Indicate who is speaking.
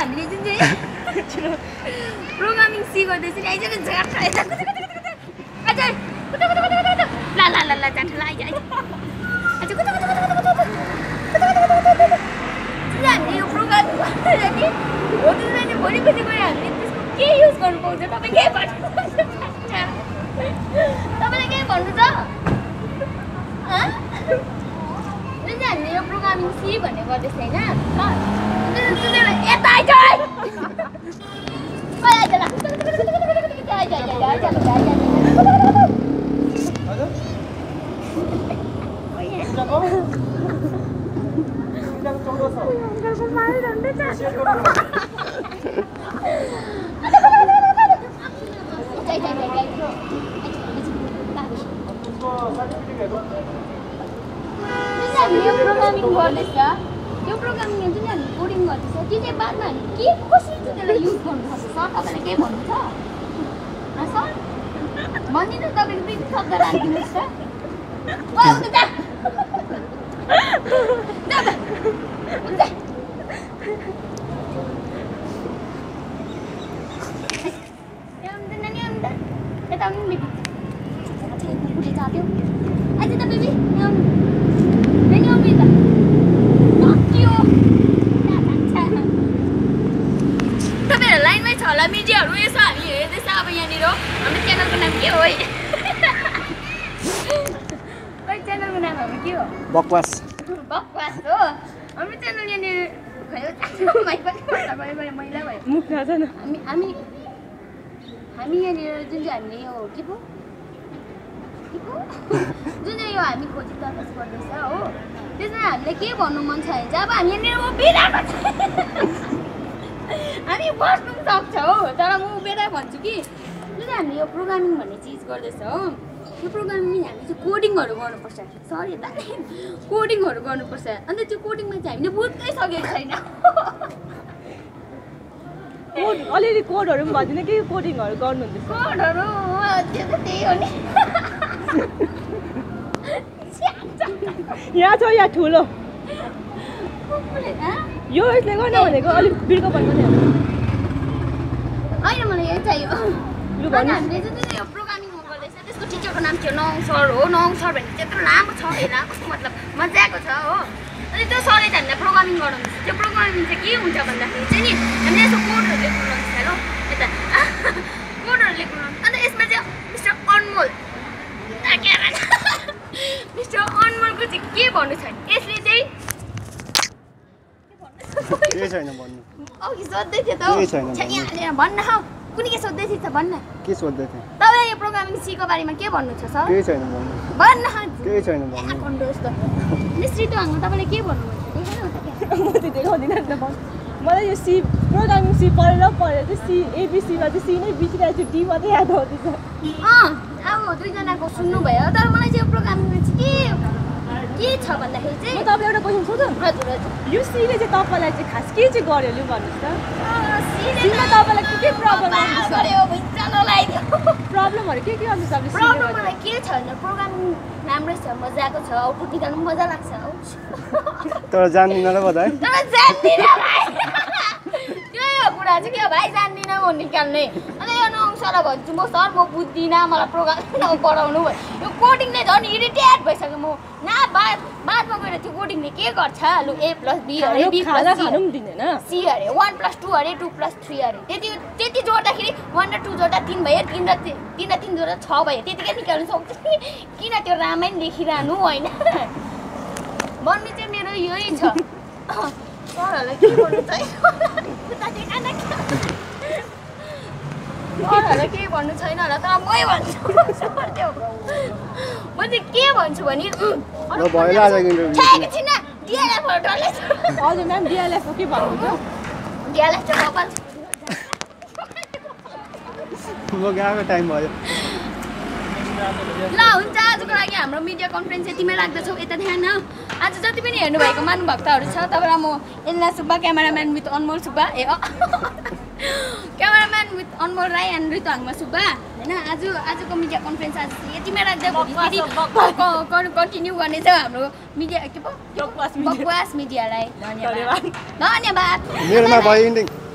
Speaker 1: हामीले जुन चाहिँ प्रोग्रामिङ सी गर्दैछ नि आइज हामीले यो प्रोग्रामिङ गरेर नि हो त्यसलाई नि भोलिपछि गएर हामीले त्यसको के युज गर्नु पाउँछ तपाईँ के भन्नु तपाईँले के भन्नु छ जुन चाहिँ हामीले यो प्रोग्रामिङ सी भन्ने गर्दैछ होइन यता आइज यो प्रोग्रामिङ गर्दैछ यो प्रोग्रामिङ जुन चाहिँ हामी कोडिङ गर्दैछ त्यो चाहिँ बादमा हामी के कसरी चाहिँ त्यसलाई युज गर्नुपर्छ सर तपाईँले के भन्नु छ सर भनिदिनु तपाईँले फेरि शब्द राखिदिनुहोस् त यता आउनु बेबी कुटी जाँथ्यो आज त बेबी तपाईँहरू लाइनमै छ होला मिडियाहरू यसो हामी हेर्दैछ अब यहाँनिर हाम्रो च्यानलको नाम के हो है च्यानलको नाम हाम्रो के हो बकवास हो हाम्रो च्यानल यहाँनिर मैला भयो मुख छैन हामी यहाँनिर जुन चाहिँ हामीले यो के पो जुन चाहिँ यो हामी खोजी तलास गर्दैछ हो त्यसमा हामीले के भन्नु मन छ भने चाहिँ अब हामी यहाँनिर उभिरहेको छ हामी बस्नु सक्छौँ तर म उभिएर भन्छु कि जुन चाहिँ हामीले यो प्रोग्रामिङ भन्ने चिज गर्दैछ हो यो प्रोग्रामिङ हामी चाहिँ कोडिङहरू गर्नुपर्छ सरी त कोडिङहरू गर्नुपर्छ अन्त त्यो कोडिङमा चाहिँ हामीले बुझ्दै सकेको छैन
Speaker 2: अलिअलि कोडहरू पनि भनिदिनु के कोडिङहरू गर्नुहुँदैछ
Speaker 1: कोडहरू त्यो त त्यही हो नि
Speaker 2: यहाँ छ यहाँ ठुलो यो यसले गर्न भनेको अलिक बिर्को भन्नु नि
Speaker 1: होइन मलाई यही चाहियो हामीले जुन चाहिँ यो प्रोग्रामिङ गर्दैछ त्यसको टिचरको नाम थियो नङ सर हो नङ सर भने त्यत्रो लामो छ हेर कस्तो मतलब मजाको छ हो अनि त्यो सरले चाहिँ हामीलाई प्रोग्रामिङ गराउँदैछ त्यो प्रोग्रामिङ चाहिँ के हुन्छ भन्दाखेरि चाहिँ नि हामीले यसो कोडहरू लेख्नु लगाउँछ हेलो यता कोडहरू लेख्नु लगाउँछ अन्त यसमा चाहिँ मिस्टर अनमोल मिस्टर अनमोलको चाहिँ के भन्नु छ यसले चाहिँ
Speaker 3: के छैन भन्नु
Speaker 1: अघि सोध्दै थियो त भन्न हौ कुनै के सोध्दै थियो भन्न
Speaker 3: के सोध्दै थियो
Speaker 1: तपाईलाई यो प्रोग्रामिङ सीको बारेमा के भन्नु छ सर
Speaker 3: के छैन भन्नु
Speaker 1: भन्न
Speaker 3: के छैन भन्नु
Speaker 1: कन्डोस त मिस्ट्री त हाम्रो तपाईले के भन्नु भन्छ
Speaker 2: म त देखाउँदिन नि त मलाई यो सी प्रोग्रामिङ सी पढेर चाहिँ सी एबिसीमा चाहिँ सी नै बिर्सिरहेको छु डी मात्रै याद आउँदैछ
Speaker 1: अब दुईजनाको सुन्नुभयो तर मलाई चाहिँ यो प्रोग्रामिङमा चाहिँ के छ भन्दाखेरि चाहिँ
Speaker 2: म तपाईँलाई एउटा क्वेसन सोधौँ
Speaker 1: हजुर
Speaker 2: यो सीले चाहिँ तपाईँलाई चाहिँ खास के चाहिँ गर्यो लु भन्नुहोस् त सीमा तपाईँलाई के प्रब्लम
Speaker 1: गर्यो
Speaker 2: प्रब्लमहरू के गर्नु तपाईँ
Speaker 1: प्रब्लम मलाई के छ भने प्रोग्रामिङ राम्रै छ मजाको छ आउटपुट निकाल्नु मजा लाग्छ
Speaker 3: तर जान्दिनँ र बताए
Speaker 1: तर जान्दिनँ भाइ त्यो कुरा चाहिँ के भाइ जान्दिनँ म निकाल्ने अनि यो नङ सरलाई भन्छु म सर म बुझ्दिनँ मलाई प्रोग्राम पढाउनु भयो यो कोडिङले झन् इरिटेट भइसक्यो म न बादमा गएर त्यो कोडिङले के गर्छ लु ए प्लस बी अरे बी प्लस सी अरे 1 + 2 अरे 2 + 3 अरे त्यति जोड्दाखेरि 1 र 2 जोड्दा 3 भयो 3 र 3 जोड्दा 6 भयो त्यतिकै निकाल्नु सक्छ किन त्यो रामायण लेखिरहनु होइन भन्ने चाहिँ मेरो यही छ सरहरूलाई के भन्नु चाहिँ सरहरूलाई केही भन्नु छैन होला तर मै भन्छु म चाहिँ के भन्छु भने
Speaker 2: हजुर म्याम डिएलएफको के भन्नुहुन्छ
Speaker 1: डिएलएफ चाहिँ कपाल
Speaker 3: म गएको टाइम भयो
Speaker 1: ल हुन्छ आजको लागि हाम्रो मिडिया कन्फरेन्स यतिमै राख्दछौँ यता ध्यान आज जति पनि हेर्नुभएको मानभक्तहरू छ तपाईँलाई म Ella Subba cameraman with Anmol Subba cameraman with Anmol Rai and Ritu हाङमा सुब्बा होइन आजको मिडिया कन्फरेन्स आज यतिमै राख्दै कन्टिन्यू गर्नेछ हाम्रो मिडिया के पो बकवास मिडियालाई धन्यवाद
Speaker 3: मेरोमा भयो इन्डिङ